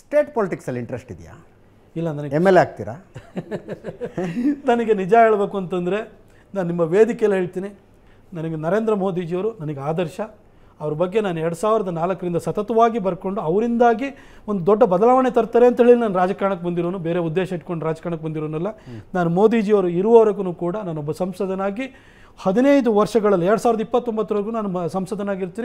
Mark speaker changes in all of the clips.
Speaker 1: State ಪೊಲಿಟಿಕ್ಸಲ್ಲಿ interest ಇದೆಯಾ?
Speaker 2: ಇಲ್ಲ, ನನಗೆ
Speaker 1: MLA ಆಗ್ತೀರಾ?
Speaker 2: ನನಗೆ ನಿಜ ಹೇಳಬೇಕು ಅಂತಂದರೆ ನಾನು ನಿಮ್ಮ ವೇದಿಕೆಯಲ್ಲಿ ಹೇಳ್ತೀನಿ, ನನಗೆ ನರೇಂದ್ರ ಮೋದಿಜಿಯವರು ನನಗೆ ಆದರ್ಶ. ಅವ್ರ ಬಗ್ಗೆ ನಾನು 2004ರಿಂದ ಸತತವಾಗಿ ಬರ್ಕೊಂಡು ಅವರಿಂದಾಗಿ ಒಂದು ದೊಡ್ಡ ಬದಲಾವಣೆ ತರ್ತಾರೆ ಅಂತೇಳಿ ನಾನು ರಾಜಕಾರಣಕ್ಕೆ ಬಂದಿರೋನು, ಬೇರೆ ಉದ್ದೇಶ ಇಟ್ಕೊಂಡು ರಾಜಕಾರಣಕ್ಕೆ ಬಂದಿರೋನಲ್ಲ. ನಾನು ಮೋದಿಜಿಯವರು ಇರುವವರೆಗೂ ಕೂಡ ನಾನೊಬ್ಬ ಸಂಸದನಾಗಿ 15 ವರ್ಷಗಳಲ್ಲಿ 2029ವರೆಗೂ ನಾನು ಸಂಸದನಾಗಿರ್ತೀನಿ.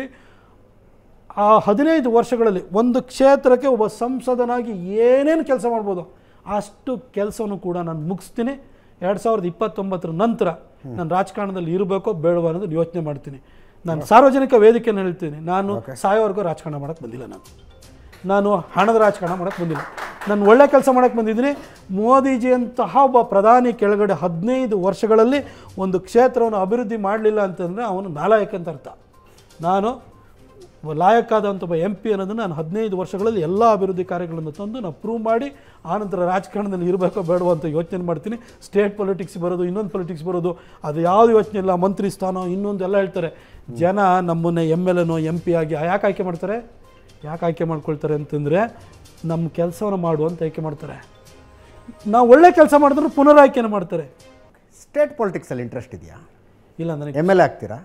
Speaker 2: ಆ 15 ವರ್ಷಗಳಲ್ಲಿ ಒಂದು ಕ್ಷೇತ್ರಕ್ಕೆ ಒಬ್ಬ ಸಂಸದನಾಗಿ ಏನೇನು ಕೆಲಸ ಮಾಡ್ಬೋದು ಅಷ್ಟು ಕೆಲಸವನ್ನು ಕೂಡ ನಾನು ಮುಗಿಸ್ತೀನಿ. 2029 ನಂತರ ನಾನು ರಾಜಕಾರಣದಲ್ಲಿ ಇರಬೇಕೋ ಬೇಡವೋ ಅನ್ನೋದು ಯೋಚನೆ ಮಾಡ್ತೀನಿ. ನಾನು ಸಾರ್ವಜನಿಕ ವೇದಿಕೆಯನ್ನು ಹೇಳ್ತೀನಿ, ನಾನು ಸಾಯೋವರೆಗೂ ರಾಜಕಾರಣ ಮಾಡೋಕ್ಕೆ ಬಂದಿಲ್ಲ. ನಾನು ಹಣದ ರಾಜಕಾರಣ ಮಾಡೋಕ್ಕೆ ಬಂದಿಲ್ಲ. ನಾನು ಒಳ್ಳೆ ಕೆಲಸ ಮಾಡೋಕ್ಕೆ ಬಂದಿದ್ದೀನಿ. ಮೋದಿಜಿಯಂತಹ ಒಬ್ಬ ಪ್ರಧಾನಿ ಕೆಳಗಡೆ 15 ವರ್ಷಗಳಲ್ಲಿ ಒಂದು ಕ್ಷೇತ್ರವನ್ನು ಅಭಿವೃದ್ಧಿ ಮಾಡಲಿಲ್ಲ ಅಂತಂದರೆ ಅವನು ನಾಲಾಯಕ ಅಂತ ಅರ್ಥ. ನಾನು ಲಾಯಕ್ಕಾದಂಥ ಒಬ್ಬ MP ಅನ್ನೋದನ್ನು ನಾನು 15 ವರ್ಷಗಳಲ್ಲಿ ಎಲ್ಲ ಅಭಿವೃದ್ಧಿ ಕಾರ್ಯಗಳನ್ನು ತಂದು ನಾವು ಪ್ರೂವ್ ಮಾಡಿ ಆನಂತರ ರಾಜಕಾರಣದಲ್ಲಿ ಇರಬೇಕೋ ಬೇಡವೋ ಅಂತ ಯೋಚನೆ ಮಾಡ್ತೀನಿ. ಸ್ಟೇಟ್ ಪೊಲಿಟಿಕ್ಸ್ ಬರೋದು, ಇನ್ನೊಂದು ಪೊಲಿಟಿಕ್ಸ್ ಬರೋದು, ಅದು ಯಾವುದು ಯೋಚನೆ ಇಲ್ಲ. ಮಂತ್ರಿ ಸ್ಥಾನ ಇನ್ನೊಂದು ಎಲ್ಲ ಹೇಳ್ತಾರೆ. ಜನ ನಮ್ಮನ್ನೇ MLAನೋ MP ಆಗಿ ಯಾಕೆ ಆಯ್ಕೆ ಮಾಡ್ತಾರೆ? ಯಾಕೆ ಆಯ್ಕೆ ಮಾಡ್ಕೊಳ್ತಾರೆ ಅಂತಂದರೆ ನಮ್ಮ ಕೆಲಸವನ್ನು ಮಾಡುವಂತ ಆಯ್ಕೆ ಮಾಡ್ತಾರೆ. ನಾವು ಒಳ್ಳೆ ಕೆಲಸ ಮಾಡಿದ್ರು ಪುನರಾಯ್ಕೆನ ಮಾಡ್ತಾರೆ.
Speaker 1: ಸ್ಟೇಟ್ ಪೊಲಿಟಿಕ್ಸಲ್ಲಿ ಇಂಟ್ರೆಸ್ಟ್ ಇದೆಯಾ?
Speaker 2: ಇಲ್ಲ, ನನಗೆ
Speaker 1: MLA ಆಗ್ತೀರಾ?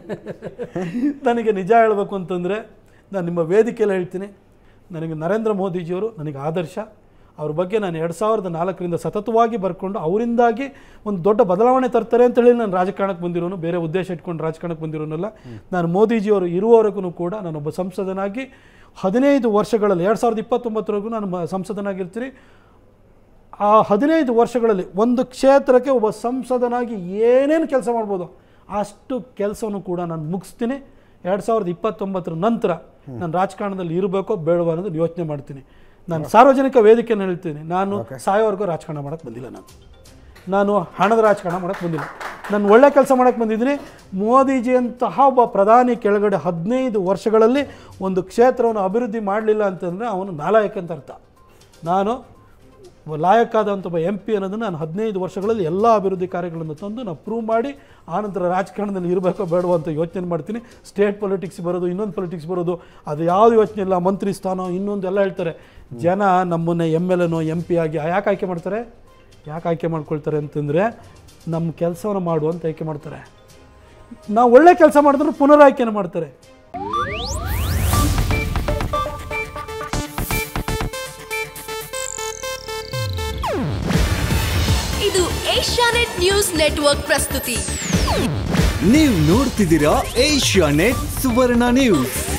Speaker 2: ನನಗೆ ನಿಜ ಹೇಳಬೇಕು ಅಂತಂದರೆ ನಾನು ನಿಮ್ಮ ವೇದಿಕೆಯಲ್ಲಿ ಹೇಳ್ತೀನಿ, ನನಗೆ ನರೇಂದ್ರ ಮೋದಿಜಿಯವರು ನನಗೆ ಆದರ್ಶ. ಅವ್ರ ಬಗ್ಗೆ ನಾನು 2004ರಿಂದ ಸತತವಾಗಿ ಬರ್ಕೊಂಡು ಅವರಿಂದಾಗಿ ಒಂದು ದೊಡ್ಡ ಬದಲಾವಣೆ ತರ್ತಾರೆ ಅಂತೇಳಿ ನಾನು ರಾಜಕಾರಣಕ್ಕೆ ಬಂದಿರೋನು, ಬೇರೆ ಉದ್ದೇಶ ಇಟ್ಕೊಂಡು ರಾಜಕಾರಣಕ್ಕೆ ಬಂದಿರೋನಲ್ಲ. ನಾನು ಮೋದಿಜಿಯವರು ಇರುವವರೆಗೂ ಕೂಡ ನಾನೊಬ್ಬ ಸಂಸದನಾಗಿ 15 ವರ್ಷಗಳಲ್ಲಿ 2029ವರೆಗೂ ನಾನು ಸಂಸದನಾಗಿರ್ತೀನಿ. ಆ 15 ವರ್ಷಗಳಲ್ಲಿ ಒಂದು ಕ್ಷೇತ್ರಕ್ಕೆ ಒಬ್ಬ ಸಂಸದನಾಗಿ ಏನೇನು ಕೆಲಸ ಮಾಡ್ಬೋದು ಅಷ್ಟು ಕೆಲಸವನ್ನು ಕೂಡ ನಾನು ಮುಗಿಸ್ತೀನಿ. 2029 ನಂತರ ನಾನು ರಾಜಕಾರಣದಲ್ಲಿ ಇರಬೇಕೋ ಬೇಡವೋ ಅನ್ನೋದು ಯೋಚನೆ ಮಾಡ್ತೀನಿ. ನಾನು ಸಾರ್ವಜನಿಕ ವೇದಿಕೆಯನ್ನು ಹೇಳ್ತೀನಿ, ನಾನು ಸಾಯೋವರೆಗೂ ರಾಜಕಾರಣ ಮಾಡೋಕ್ಕೆ ಬಂದಿಲ್ಲ. ನಾನು ಹಣದ ರಾಜಕಾರಣ ಮಾಡೋಕ್ಕೆ ಬಂದಿಲ್ಲ. ನಾನು ಒಳ್ಳೆ ಕೆಲಸ ಮಾಡೋಕ್ಕೆ ಬಂದಿದ್ದೀನಿ. ಮೋದಿಜಿಯಂತಹ ಒಬ್ಬ ಪ್ರಧಾನಿ ಕೆಳಗಡೆ 15 ವರ್ಷಗಳಲ್ಲಿ ಒಂದು ಕ್ಷೇತ್ರವನ್ನು ಅಭಿವೃದ್ಧಿ ಮಾಡಲಿಲ್ಲ ಅಂತಂದರೆ ಅವನು ನಾಲಾಯಕ ಅಂತ ಅರ್ಥ. ನಾನು ಲಾಯಕ್ಕಾದಂಥ ಒಬ್ಬ MP ಅನ್ನೋದನ್ನು ನಾನು 15 ವರ್ಷಗಳಲ್ಲಿ ಎಲ್ಲ ಅಭಿವೃದ್ಧಿ ಕಾರ್ಯಗಳನ್ನು ತಂದು ನಾವು ಪ್ರೂವ್ ಮಾಡಿ ಆನಂತರ ರಾಜಕಾರಣದಲ್ಲಿ ಇರಬೇಕೋ ಬೇಡವೋ ಅಂತ ಯೋಚನೆ ಮಾಡ್ತೀನಿ. ಸ್ಟೇಟ್ ಪೊಲಿಟಿಕ್ಸ್ ಬರೋದು, ಇನ್ನೊಂದು ಪೊಲಿಟಿಕ್ಸ್ ಬರೋದು, ಅದು ಯಾವುದು ಯೋಚನೆ ಇಲ್ಲ. ಮಂತ್ರಿ ಸ್ಥಾನ ಇನ್ನೊಂದು ಎಲ್ಲ ಹೇಳ್ತಾರೆ. ಜನ ನಮ್ಮನ್ನೇ MLAನೋ MP ಆಗಿ ಯಾಕೆ ಆಯ್ಕೆ ಮಾಡ್ತಾರೆ? ಯಾಕೆ ಆಯ್ಕೆ ಮಾಡ್ಕೊಳ್ತಾರೆ ಅಂತಂದರೆ ನಮ್ಮ ಕೆಲಸವನ್ನು ಮಾಡುವಂತ ಆಯ್ಕೆ ಮಾಡ್ತಾರೆ. ನಾವು ಒಳ್ಳೆ ಕೆಲಸ ಮಾಡಿದ್ರು ಪುನರಾಯ್ಕೆನ ಮಾಡ್ತಾರೆ.
Speaker 3: ಇದು ಏಷ್ಯಾನೆಟ್ ನ್ಯೂಸ್ ನೆಟ್ವರ್ಕ್ ಪ್ರಸ್ತುತಿ.
Speaker 4: ನೀವು ನೋಡ್ತಿದ್ದೀರಾ ಏಷ್ಯಾನೆಟ್ ಸುವರ್ಣ ನ್ಯೂಸ್.